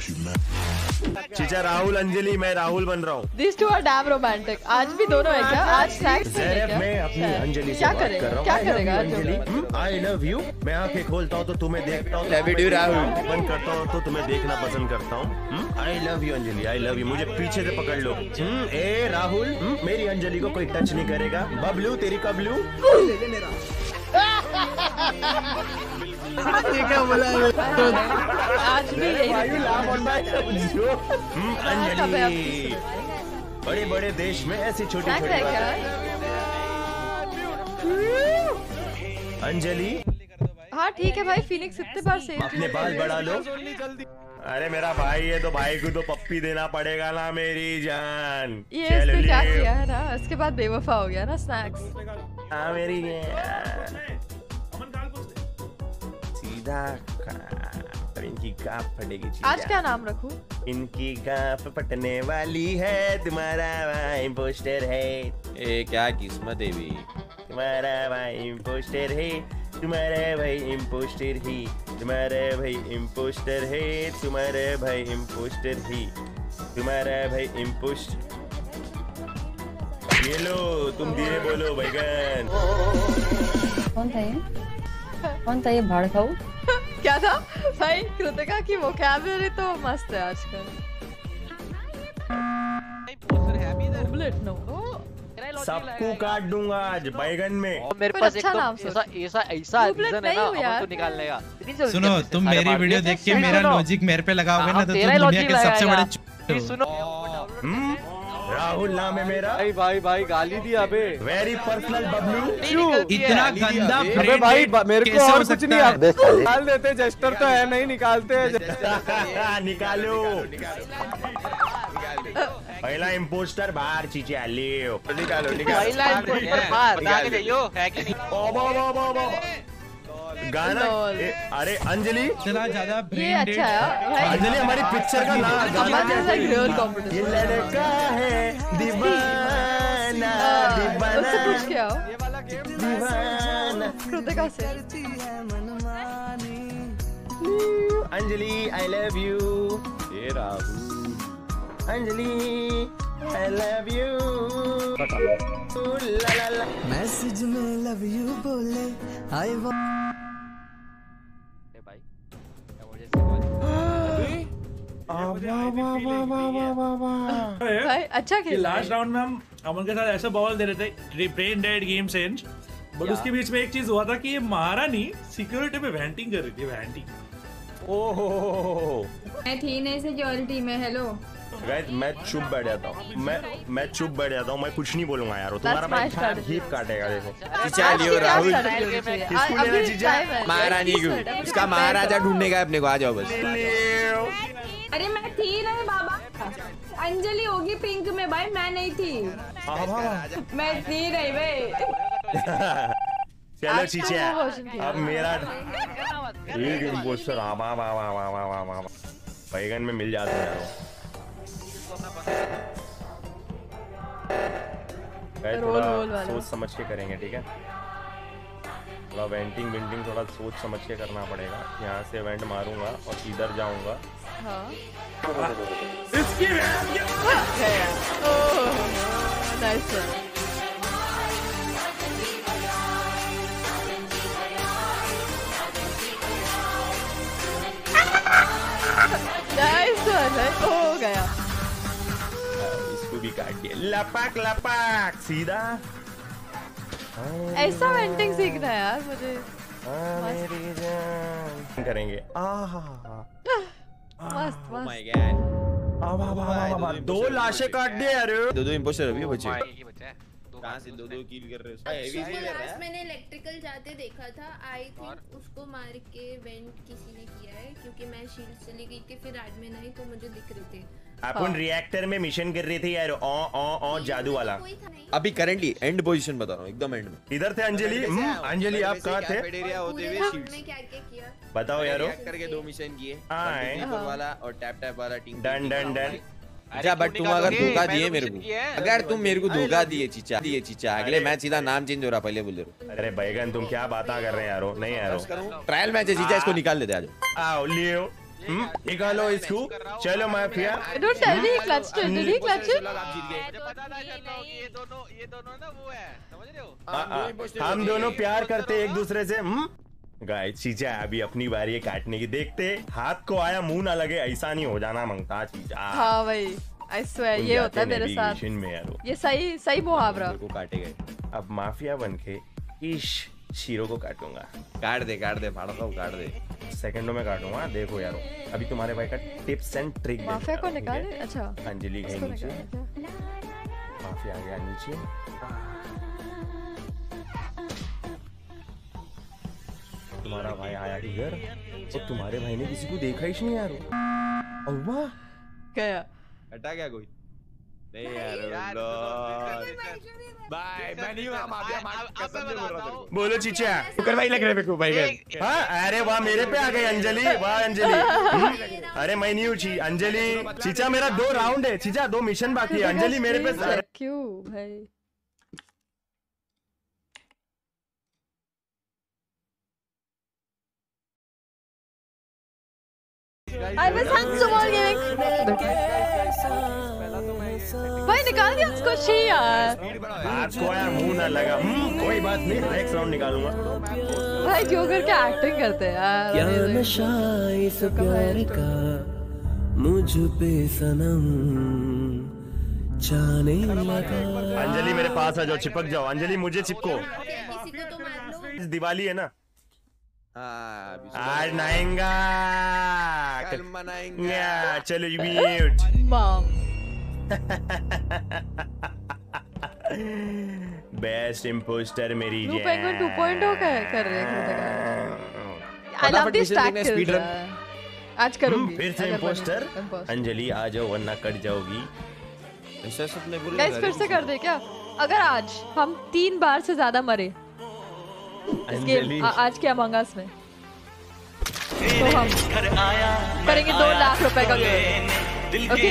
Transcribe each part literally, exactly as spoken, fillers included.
चीचा राहुल अंजलि, मैं राहुल बन रहा हूँ। These two are damn romantic. आज भी दोनों है क्या? आज स्नैक्स से है क्या? मैं अपनी अंजलि से क्या बात करेगा? कर रहा हूँ। क्या करेगा अंजलि, आई लव यू। मैं आंखें खोलता हूँ तो तुम्हें देखता हूँ, राहुल बंद करता हूँ तो तुम्हें देखना पसंद करता हूँ। I love you Anjali, I love you. मुझे पीछे से पकड़ लो। ए राहुल, मेरी अंजलि को कोई टच नहीं करेगा। बबलू तेरी कबलू। क्या बोला आज भी यही अंजलि, बड़े बड़े देश में ऐसी छोटी स्नैक्स है क्या? अंजलि, हाँ ठीक है भाई, फीनिक्स इतने बार से अपने बाल बढ़ा लो। अरे मेरा भाई है तो भाई को तो पप्पी देना पड़ेगा ना मेरी जान। ये इसने क्या किया है ना, इसके बाद बेवफा हो गया ना स्नैक्स। हाँ मेरी सीधा इनकी गाफ फटेगी। आज क्या नाम रखूं? इनकी गाफ फटने वाली है, तुम्हारा भाई पोस्टर है। ए क्या किस्मत है भी, तुम्हारा भाई पोस्टर है, तुम्हारा भाई इम्पोस्टर ही, तुम्हारा भाई इम्पोस्टर है, तुम्हारा भाई इम्पोस्टर ही, तुम्हारा भाई इम्पोस्ट। ये लो तुम धीरे बोलो बैगन। कौन था ये? कौन था ये भाड़ खाऊ? क्या था भाई? कृतिका की वोकैबुलरी तो मस्त है आजकल। बुलेट नो सबको काट दूंगा आज बैगन में। मेरे पास एकदम ऐसा ऐसा ऐसा रीजन है ना अमन को निकालने का। सुनो, तुम मेरी वीडियो देख के मेरा लॉजिक मेरे पे लगाओगे ना तो तुम दुनिया के सबसे बड़े। सुनो राहुल नाम है मेरा। भाई भाई भाई गाली दी अबे। Very personal Bablu. इतना गंदा अबे भाई मेरे को और कुछ नहीं आता। निकाल देते, जस्टर तो है नहीं, निकालते निकालो। पहला इम्पोस्टर बाहर चीजें लियो। निकालो निकालो। पहला इम्पोस्टर बाहर जाके जाइयो है कि नहीं? ओ बो बो बो बो गाना। अरे अंजलि इतना ज्यादा ये अच्छा है भाई। अंजलि हमारी पिक्चर का नाम अमन जैसा ग्लोल कॉम्पिटिशन। ये लड़का है दीवाना दीवाना। उससे पूछ के आओ दीवाना कृतिका से। Anjali I love you. ये Rahul Anjali I love you. ला ला ला मैसेज में लव यू बोले आई भाई भाई अच्छा खेला। लास्ट राउंड में हम अमन के साथ ऐसे बॉल दे रहे थे, brain dead game sense, but उसके बीच में एक चीज हुआ था कि ये महारानी सिक्योरिटी पे वेंटिंग कर रही थी। वेंटिंग ओहो मैं थी नहीं सिक्योरिटी में। हेलो गाइस, मैं चुप बैठ जाता हूँ। मैं मैं चुप बैठ जाता हूँ। मैं कुछ नहीं बोलूंगा यार। तुम्हारा भाई जीप काटेगा। देखो चलिए राहुल, महारानी को उसका महाराजा ढूंढने का अपने को। आ जाओ बस। अरे मैं थी नहीं बाबा। अंजलि होगी पिंक में भाई, मैं नहीं थी। मैं थी नहीं भाई। चलो चीचे, अब मेरा एक इम्पोस्टर बैगन में मिल जाता है। थोड़ा सोच समझ के करेंगे, ठीक है? थोड़ा वेंटिंग वेंटिंग थोड़ा सोच समझ के करना पड़ेगा। यहाँ से वेंट मारूंगा और इधर जाऊंगा। हाँ। इसकी नाइस। नाइस हो गया। इसको भी काट दिया। लपक लपक सीधा। ऐसा वेंटिंग सीखना है यार मुझे। मेरी जान करेंगे। आहा मस्त ओह माय मस्त। गॉड, दो लाशें काट दिए यार। दो दो इम्पोस्टर अभी बचे। कहाँ से दो दो किल कर रहे हो? हेवी से कर रहा है। मैंने इलेक्ट्रिकल जाते देखा था। आई थिंक उसको मार के वेंट किसी ने किया है, क्योंकि मैं शील्ड चली गई थी, फिर एडमिन आई तो मुझे दिख रहे थे। अपन रिएक्टर में मिशन कर रही थी यार। ओ ओ ओ जादू वाला। अभी करंटली एंड पोजीशन बता रहा हूँ, एकदम एंड में। इधर थे अंजलि। अंजलि आप कहाँ थे? कैफेटेरिया होते हुए हमने क्या क्या किया बताओ यारो। करके दो मिशन किए, हाँ वाला और टैप टैप वाला टीम। Done done done. अच्छा बट तुम अगर धोखा दिए मेरे को, अगर तुम मेरे को धोखा दिए चीचा दिए चीचा अगले मैच सीधा नाम चेंज हो रहा। पहले बोल रहे हो। अरे बैगन तुम क्या बात कर रहे हैं यारो? नहीं यारो, ट्रायल मैच है चीचा, इसको निकाल लेते आज। आओ लियो। निकालो इसको, चलो mafia. Don't tell me he clutched it. Did he clutch it? ये दोनों ये दोनों ना वो है, समझ रहे हो? हम दोनों प्यार करते एक दूसरे से। गाइस चीचा अभी अपनी बारी है काटने की, देखते हाथ को आया मुंह ना लगे, ऐसा नहीं हो जाना मांगता चीचा। हाँ भाई, I swear ये होता है मेरे साथ। ये सही सही मुहावरा। को काटे गए, अब माफिया बनके इश शीरो को काटूंगा। काट दे काट दे फाड़ा तो काट दे, सेकंडों में काटूंगा। देखो यारो, अभी तुम्हारे भाई का टिप्स एंड ट्रिक। माफिया को निकाले? अच्छा अंजलि गई नीचे, माफिया आ गया नीचे। तुम्हारा भाई आया इधर और तुम्हारे भाई ने किसी को देखा ही नहीं यार। अव्वा क्या हटा क्या कोई नहीं यार। बाय मैं नहीं हूं माफिया, कसम से बोल रहा हूं। बोलो चीचा, कर भाई लग रहे मेरे को भाई। हां अरे वाह मेरे पे आ गई अंजलि, वाह अंजलि। अरे मैं नहीं हूं ची अंजलि। चीचा मेरा दो राउंड है चीचा, दो मिशन बाकी है। अंजलि मेरे पे क्यों भाई? I was Handsumol gaming. भाई निकाल दिया उसको छी यार। बात को यार मुंह ना लगा। कोई बात नहीं, नेक्स्ट राउंड निकालूंगा। भाई जोकर क्या एक्टिंग करते हैं यार। क्या नशा इस प्यार का मुझ पे सनम जाने लगा। अंजलि मेरे पास आ जाओ, चिपक जाओ। अंजलि मुझे चिपको, दिवाली है ना। आज नाएंगा कल मनाएंगे, चलो म्यूट। बेस्ट इम्पोस्टर मेरी blue penguin two point O का कर रहे हैं। I love this tactic. आज करूंगी फिर से इम्पोस्टर। अंजलि आ जाओ वरना कट जाओगी। ऐसा सबने बोला। गाइस फिर से कर दे क्या? अगर आज हम तीन बार से ज्यादा मरे इसके आज के अमंग अस में, तो हम करेंगे दो लाख रुपए का गेम। ओके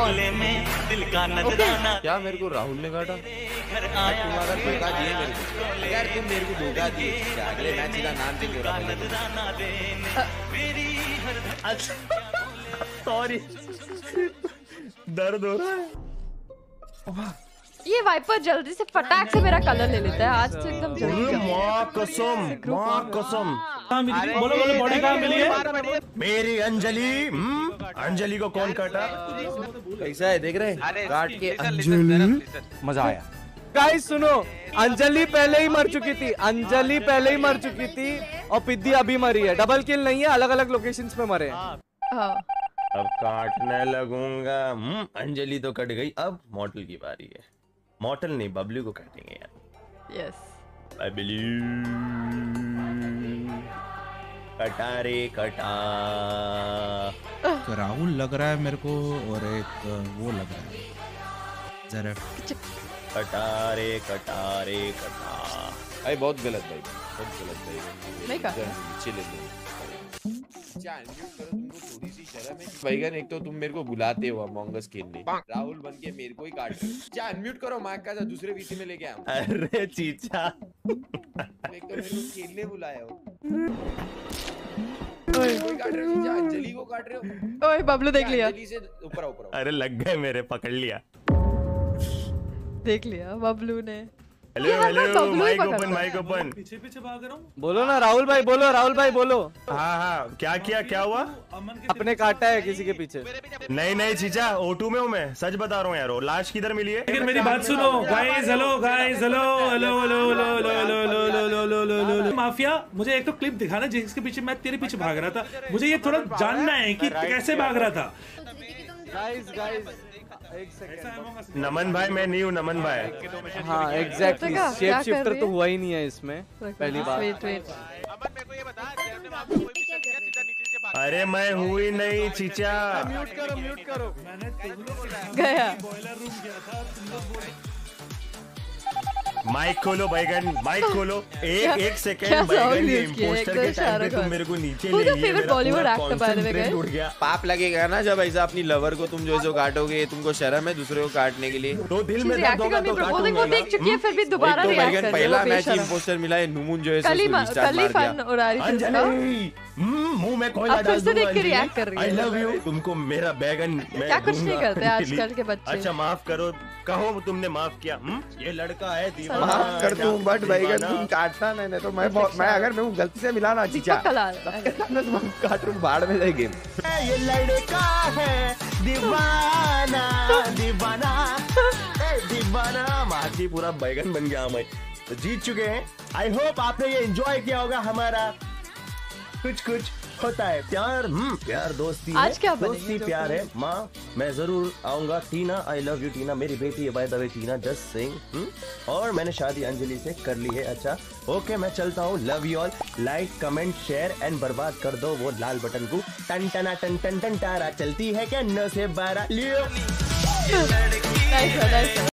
क्या मेरे को राहुल ने काटा? तुम्हारा धोखा दिए मेरे को यार, तुम मेरे को धोखा दिए। अगले मैच सीधा नाम चेंज हो रहा है। सॉरी दर्द हो रहा है। ये वाइपर जल्दी से फटाक से मेरा कलर ले लेता है आज तो एकदम जल्दी। माँ कसम, माँ कसम। बोलो बोलो बॉडी कहाँ मिली है? मेरी अंजलि। अंजलि को कौन काटा? कैसा है देख रहे? काट के अंजलि मजा आया। गाइस सुनो, अंजलि पहले ही मर चुकी थी। अंजलि पहले ही मर चुकी थी और पिद्दी अभी मरी है। डबल किल नहीं है, अलग अलग लोकेशंस पे मरे हैं। अब काटने लगूंगा। अंजलि तो कट गई, अब मॉडल की बारी है। मॉडल नहीं बबलू को काटेंगे यार। यस बबलू कटा रे कटा। राहुल लग रहा है मेरे को और एक वो लग रहा है जरा। कटा रे कटा रे कटा। भाई बहुत गलत भाई, बहुत गलत भाई। नहीं काटा। थोड़ी सी शर्म है भाईगन। एक तो तुम मेरे को बुलाते हो अमंग अस खेलने, राहुल बन के मेरे को ही काट रहे हो। क्या अनम्यूट करो, माइक का दूसरे पीसी में लेके आऊं। अरे चीचा एक तो मेरे को खेलने बुलाया हो, कोई काट रहे हो चीचा। अंजलि को काट रहे हो। ओए बबलू देख लिया। अंजलि से ऊपर ऊपर। अरे लग गए मेरे, पकड़ लिया। देख लिया बबलू ने। Hello hello, mic open mic open. पीछे पीछे भाग रहा हूँ। बोलो ना राहुल भाई, बोलो राहुल भाई बोलो। हाँ हाँ क्या किया, क्या हुआ? अपने काटा है किसी के पीछे? नहीं नहीं चीचा, ओटू में हूँ मैं, सच बता रहा हूँ यार। लाश किधर मिली है? लेकिन मेरी बात सुनो guys. Hello guys, hello hello hello hello hello hello hello hello hello. Mafia मुझे एक तो क्लिप दिखाना जिसके पीछे मैं तेरे पीछे भाग रहा था। मुझे ये थोड़ा जानना है कि कैसे भाग रहा था। गाइस गाइस एक सेकंड। नमन भाई मैं नहीं हूँ, नमन भाई। हाँ एग्जैक्टली, शेप शिफ्टर तो हुआ ही नहीं है इसमें पहली बार। Wait wait. अरे मैं हुई नहीं चीचा। म्यूट करो म्यूट करो। गया माइक खोलो बैगन, माइक खोलो। एक एक सेकंड बैगन, ये इम्पोस्टर के टाइम पे तुम मेरे को नीचे ले लिए, मेरा पूरा कॉन्सेंट्रेट उड़ गया। पाप लगेगा ना जब ऐसा अपनी लवर को तुम जो जो काटोगे। तुमको शर्म है दूसरे को काटने के लिए? तो दिल में दर्द होगा तो काटूंगा। वो देख चुकी है फिर भी दोबारा रिएक्ट कर रही है। पहला मैच इम्पोस्टर मिला है, नुमुन जो है कल ही कल ही फन उड़ा रही थी। अंजलि मुंह में कोयला डाल दूंगा। देख के रिएक्ट कर रही है। I love you। तुमको मेरा बैगन मैं क्या कुछ नहीं करते आजकल के बच्चे। अच्छा माफ करो, कहो तुमने माफ किया। हुँ? ये लड़का है दीवाना। माफ कर दूं बट बैगन तुम काटना नहीं, नहीं तो मैं मैं अगर मैं गलती से मिला ना चीचा मैं तुम काटूं बाढ़ में जाए गेम। ये लड़का है दीवाना दीवाना दीवाना। माची पूरा बैगन बन गया मैं। तो जीत चुके हैं। आई होप आपने ये एंजॉय किया होगा हमारा कुछ कुछ होता है प्यार। हम्म प्यार दोस्ती आज है, क्या दोस्ती प्यार है। माँ मैं जरूर आऊंगा। टीना आई लव यू टीना, मेरी बेटी है by the way Tina, just saying. और मैंने शादी अंजलि से कर ली है। अच्छा ओके मैं चलता हूँ। Love you all. Like comment share and बर्बाद कर दो वो लाल बटन को। टन टना टन टन टन तारा चलती है क्या नौ से बारह लियो।